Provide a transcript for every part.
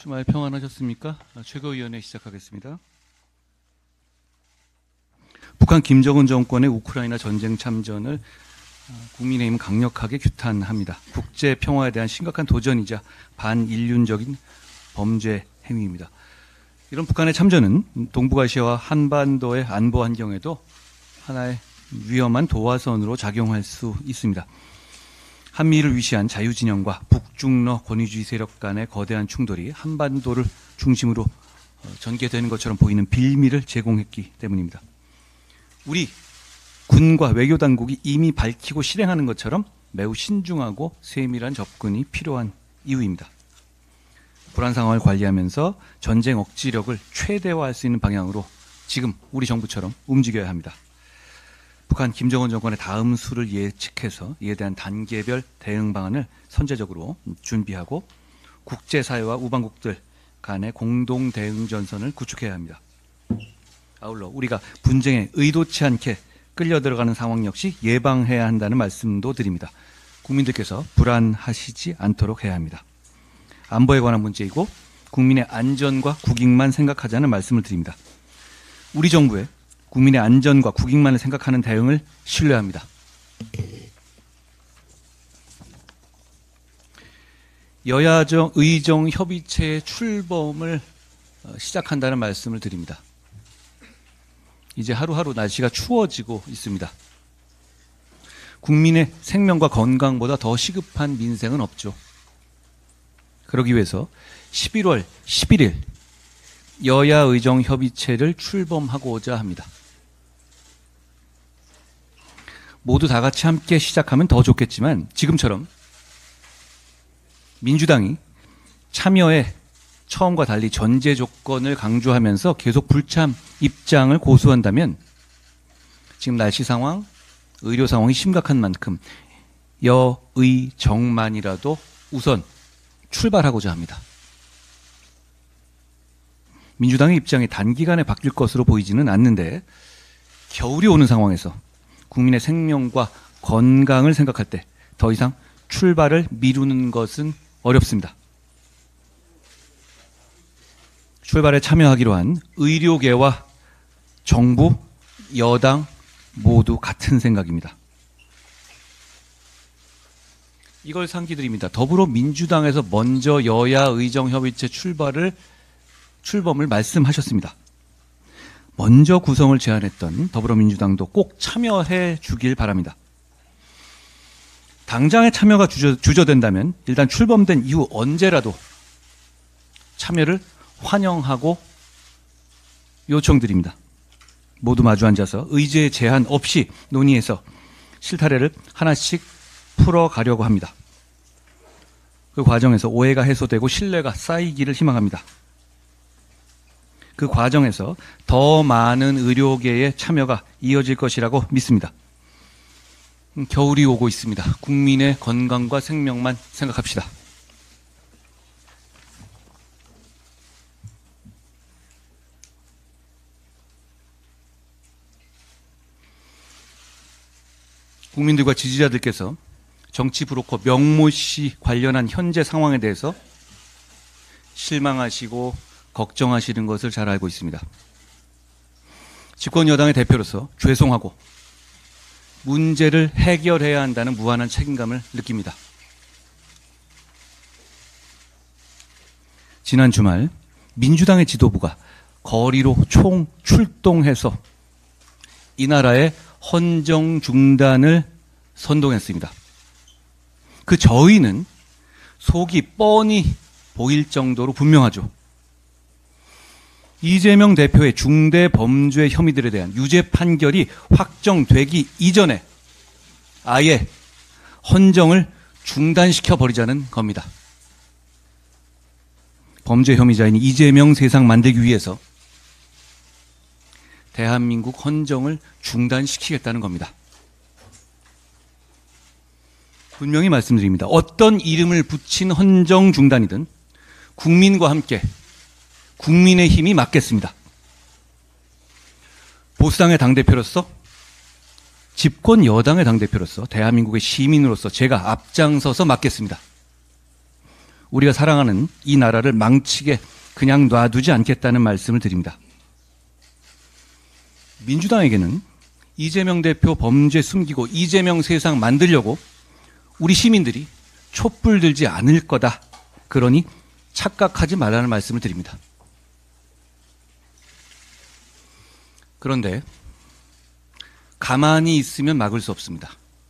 주말 평안하셨습니까? 최고위원회 시작하겠습니다. 북한 김정은 정권의 우크라이나 전쟁 참전을 국민의힘은 강력하게 규탄합니다. 국제 평화에 대한 심각한 도전이자 반인륜적인 범죄 행위입니다. 이런 북한의 참전은 동북아시아와 한반도의 안보 환경에도 하나의 위험한 도화선으로 작용할 수 있습니다. 한미를 위시한 자유진영과 북중러 권위주의 세력 간의 거대한 충돌이 한반도를 중심으로 전개되는 것처럼 보이는 빌미를 제공했기 때문입니다. 우리 군과 외교당국이 이미 밝히고 실행하는 것처럼 매우 신중하고 세밀한 접근이 필요한 이유입니다. 불안 상황을 관리하면서 전쟁 억지력을 최대화할 수 있는 방향으로 지금 우리 정부처럼 움직여야 합니다. 북한 김정은 정권의 다음 수를 예측해서 이에 대한 단계별 대응 방안을 선제적으로 준비하고 국제사회와 우방국들 간의 공동 대응 전선을 구축해야 합니다. 아울러 우리가 분쟁에 의도치 않게 끌려 들어가는 상황 역시 예방해야 한다는 말씀도 드립니다. 국민들께서 불안하시지 않도록 해야 합니다. 안보에 관한 문제이고 국민의 안전과 국익만 생각하자는 말씀을 드립니다. 우리 정부의 국민의 안전과 국익만을 생각하는 대응을 신뢰합니다. 여야정 의정 협의체의 출범을 시작한다는 말씀을 드립니다. 이제 하루하루 날씨가 추워지고 있습니다. 국민의 생명과 건강보다 더 시급한 민생은 없죠. 그러기 위해서 11월 11일 여야 의정 협의체를 출범하고자 합니다. 모두 다 같이 함께 시작하면 더 좋겠지만 지금처럼 민주당이 참여의 처음과 달리 전제 조건을 강조하면서 계속 불참 입장을 고수한다면 지금 날씨 상황, 의료 상황이 심각한 만큼 여의정만이라도 우선 출발하고자 합니다. 민주당의 입장이 단기간에 바뀔 것으로 보이지는 않는데 겨울이 오는 상황에서 국민의 생명과 건강을 생각할 때 더 이상 출발을 미루는 것은 어렵습니다. 출발에 참여하기로 한 의료계와 정부, 여당 모두 같은 생각입니다. 이걸 상기드립니다. 더불어민주당에서 먼저 여야 의정협의체 출범을 말씀하셨습니다. 먼저 구성을 제안했던 더불어민주당도 꼭 참여해 주길 바랍니다. 당장의 참여가 주저된다면 일단 출범된 이후 언제라도 참여를 환영하고 요청드립니다. 모두 마주 앉아서 의제 제한 없이 논의해서 실타래를 하나씩 풀어가려고 합니다. 그 과정에서 오해가 해소되고 신뢰가 쌓이기를 희망합니다. 그 과정에서 더 많은 의료계의 참여가 이어질 것이라고 믿습니다. 겨울이 오고 있습니다. 국민의 건강과 생명만 생각합시다. 국민들과 지지자들께서 정치 브로커 명모 씨 관련한 현재 상황에 대해서 실망하시고 걱정하시는 것을 잘 알고 있습니다. 집권 여당의 대표로서 죄송하고 문제를 해결해야 한다는 무한한 책임감을 느낍니다. 지난 주말 민주당의 지도부가 거리로 총 출동해서 이 나라의 헌정 중단을 선동했습니다. 그 저희는 속이 뻔히 보일 정도로 분명하죠. 이재명 대표의 중대 범죄 혐의들에 대한 유죄 판결이 확정되기 이전에 아예 헌정을 중단시켜 버리자는 겁니다. 범죄 혐의자인 이재명 세상 만들기 위해서 대한민국 헌정을 중단시키겠다는 겁니다. 분명히 말씀드립니다. 어떤 이름을 붙인 헌정 중단이든 국민과 함께 국민의 힘이 맡겠습니다. 보수당의 당대표로서 집권 여당의 당대표로서 대한민국의 시민으로서 제가 앞장서서 맡겠습니다. 우리가 사랑하는 이 나라를 망치게 그냥 놔두지 않겠다는 말씀을 드립니다. 민주당에게는 이재명 대표 범죄 숨기고 이재명 세상 만들려고 우리 시민들이 촛불 들지 않을 거다. 그러니 착각하지 말라는 말씀을 드립니다. 그런데 가만히 있으면 막을 수 없습니다.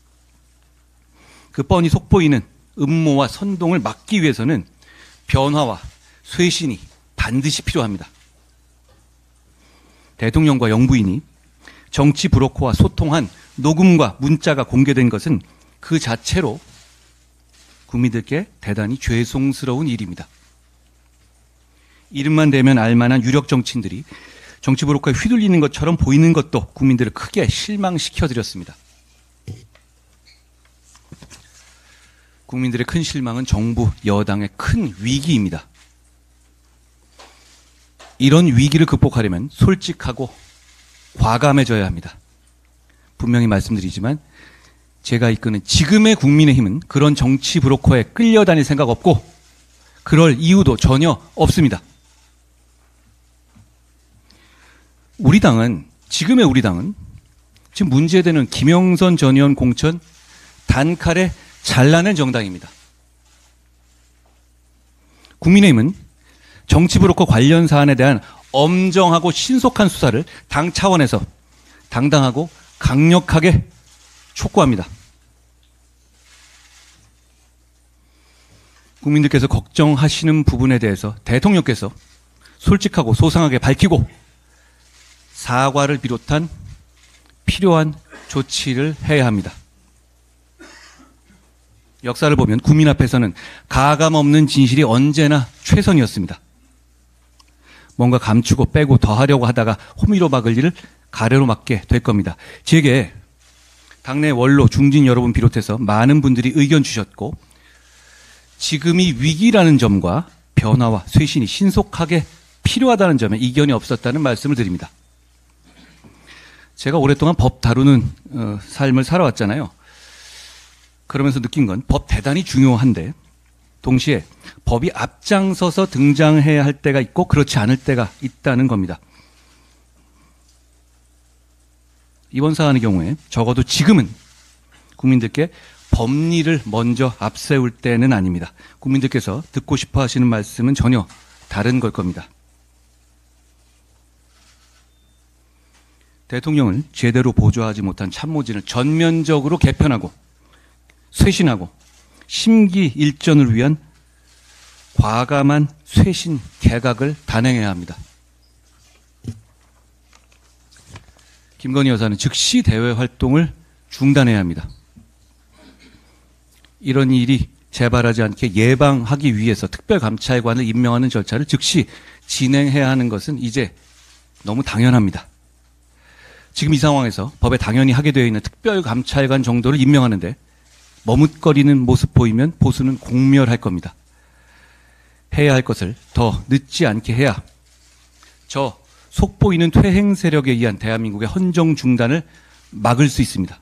그 뻔히 속보이는 음모와 선동을 막기 위해서는 변화와 쇄신이 반드시 필요합니다. 대통령과 영부인이 정치 브로커와 소통한 녹음과 문자가 공개된 것은 그 자체로 국민들께 대단히 죄송스러운 일입니다. 이름만 대면 알만한 유력 정치인들이 정치 브로커에 휘둘리는 것처럼 보이는 것도 국민들을 크게 실망시켜드렸습니다. 국민들의 큰 실망은 정부, 여당의 큰 위기입니다. 이런 위기를 극복하려면 솔직하고 과감해져야 합니다. 분명히 말씀드리지만 제가 이끄는 지금의 국민의힘은 그런 정치 브로커에 끌려다닐 생각 없고 그럴 이유도 전혀 없습니다. 지금의 우리 당은 지금 문제되는 김영선 전 의원 공천 단칼에 잘라낸 정당입니다. 국민의힘은 정치 브로커 관련 사안에 대한 엄정하고 신속한 수사를 당 차원에서 당당하고 강력하게 촉구합니다. 국민들께서 걱정하시는 부분에 대해서 대통령께서 솔직하고 소상하게 밝히고 사과를 비롯한 필요한 조치를 해야 합니다. 역사를 보면 국민 앞에서는 가감 없는 진실이 언제나 최선이었습니다. 뭔가 감추고 빼고 더하려고 하다가 호미로 막을 일을 가래로 막게 될 겁니다. 제게 당내 원로 중진 여러분 비롯해서 많은 분들이 의견 주셨고 지금이 위기라는 점과 변화와 쇄신이 신속하게 필요하다는 점에 이견이 없었다는 말씀을 드립니다. 제가 오랫동안 법 다루는 삶을 살아왔잖아요. 그러면서 느낀 건 법 대단히 중요한데 동시에 법이 앞장서서 등장해야 할 때가 있고 그렇지 않을 때가 있다는 겁니다. 이번 사안의 경우에 적어도 지금은 국민들께 법리를 먼저 앞세울 때는 아닙니다. 국민들께서 듣고 싶어 하시는 말씀은 전혀 다른 걸 겁니다. 대통령을 제대로 보좌하지 못한 참모진을 전면적으로 개편하고 쇄신하고 심기일전을 위한 과감한 쇄신 개각을 단행해야 합니다. 김건희 여사는 즉시 대외 활동을 중단해야 합니다. 이런 일이 재발하지 않게 예방하기 위해서 특별감찰관을 임명하는 절차를 즉시 진행해야 하는 것은 이제 너무 당연합니다. 지금 이 상황에서 법에 당연히 하게 되어 있는 특별감찰관 정도를 임명하는데 머뭇거리는 모습 보이면 보수는 공멸할 겁니다. 해야 할 것을 더 늦지 않게 해야 저 속보이는 퇴행 세력에 의한 대한민국의 헌정 중단을 막을 수 있습니다.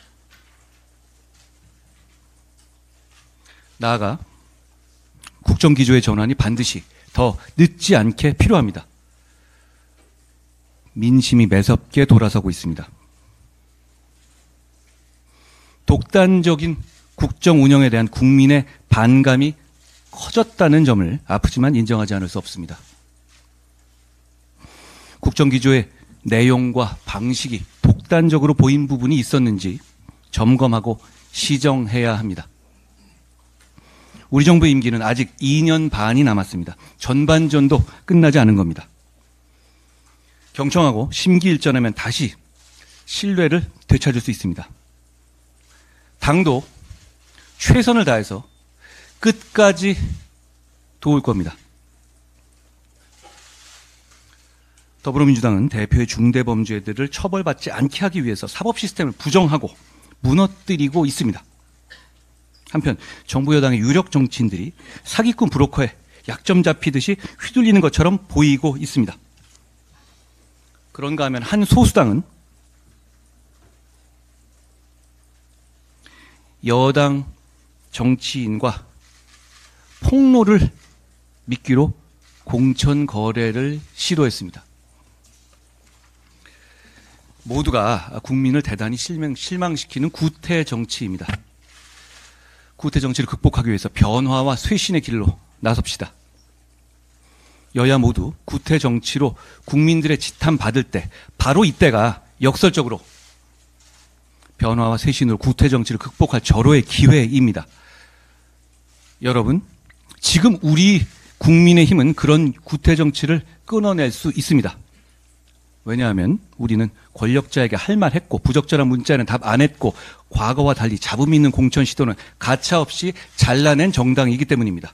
나아가 국정기조의 전환이 반드시 더 늦지 않게 필요합니다. 민심이 매섭게 돌아서고 있습니다. 독단적인 국정 운영에 대한 국민의 반감이 커졌다는 점을 아프지만 인정하지 않을 수 없습니다. 국정기조의 내용과 방식이 독단적으로 보인 부분이 있었는지 점검하고 시정해야 합니다. 우리 정부의 임기는 아직 2년 반이 남았습니다. 전반전도 끝나지 않은 겁니다. 경청하고 심기일전하면 다시 신뢰를 되찾을 수 있습니다. 당도 최선을 다해서 끝까지 도울 겁니다. 더불어민주당은 대표의 중대범죄들을 처벌받지 않게 하기 위해서 사법 시스템을 부정하고 무너뜨리고 있습니다. 한편 정부 여당의 유력 정치인들이 사기꾼 브로커에 약점 잡히듯이 휘둘리는 것처럼 보이고 있습니다. 그런가 하면 한 소수당은 여당 정치인과 폭로를 미끼로 공천 거래를 시도했습니다. 모두가 국민을 대단히 실망시키는 구태 정치입니다. 구태 정치를 극복하기 위해서 변화와 쇄신의 길로 나섭시다. 여야 모두 구태 정치로 국민들의 지탄 받을 때 바로 이때가 역설적으로 변화와 쇄신으로 구태 정치를 극복할 절호의 기회입니다. 여러분, 지금 우리 국민의힘은 그런 구태 정치를 끊어낼 수 있습니다. 왜냐하면 우리는 권력자에게 할 말 했고 부적절한 문자는 답 안 했고 과거와 달리 잡음 있는 공천 시도는 가차없이 잘라낸 정당이기 때문입니다.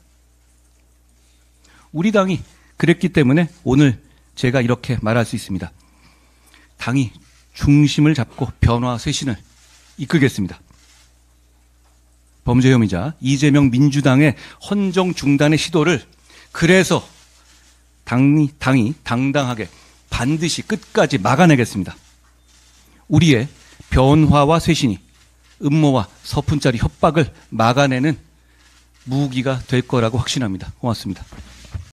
우리 당이 그랬기 때문에 오늘 제가 이렇게 말할 수 있습니다. 당이 중심을 잡고 변화 쇄신을 이끌겠습니다. 범죄 혐의자 이재명 민주당의 헌정 중단의 시도를 그래서 당이 당당하게 반드시 끝까지 막아내겠습니다. 우리의 변화와 쇄신이 음모와 서푼짜리 협박을 막아내는 무기가 될 거라고 확신합니다. 고맙습니다.